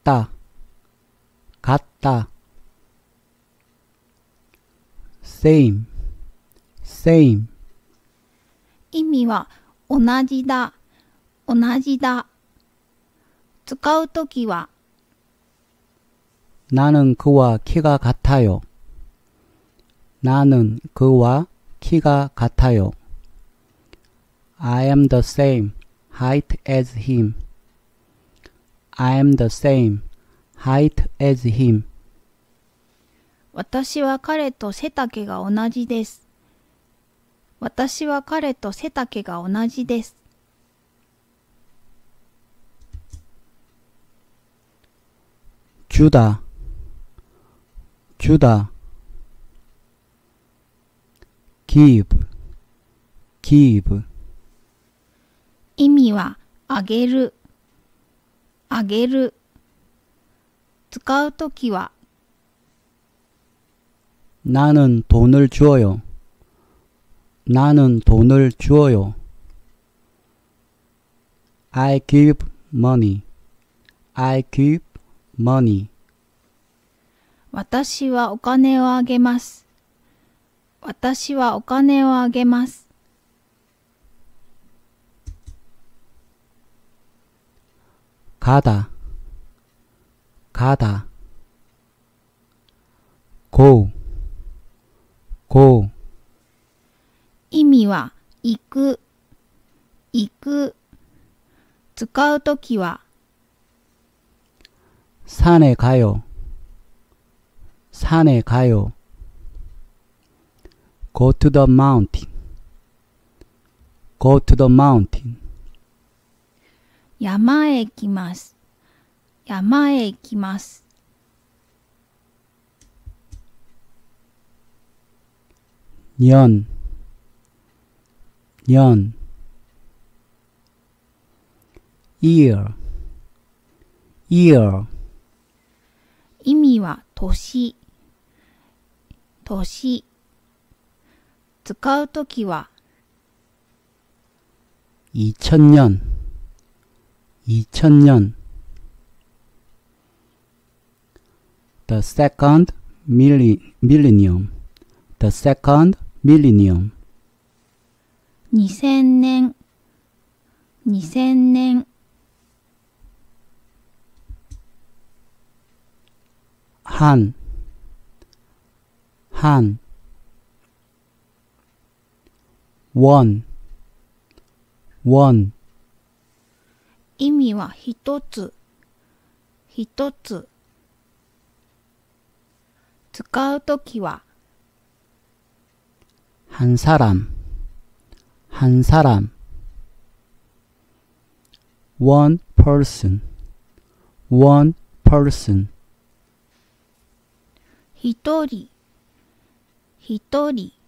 같다, 같다. same, same. 意味は同じだ、同じだ。使うときは 나는 그와 키가 같아요. 나는 그와 키가 같아요. I am the same height as him. I am the same height as him. 私は彼と背丈が同じです。私は彼と背丈が同じです。 주다, 주다. give, give. 意味はあげる、あげる。使うときは 나는 돈을 주어요. 나는 돈을 주어요. I give money. I give money. 私はお金をあげます。私はお金をあげます。 가다, 가다. go, go. 意味は行く、行く。使うときは 산에 가요. 산에 가요. go to the mountain. go to the mountain. 山へ行きます。山へ行きます。 년, 년. year, year. 意味は年、年。使うときは 2000년, 2000년. the second millennium, the second millennium. 2000年、2000年。 한, 한. 원, 원. 意味は一つ、一つ。使うときは 한 사람, 한 사람. one person, one person. 一人、一人。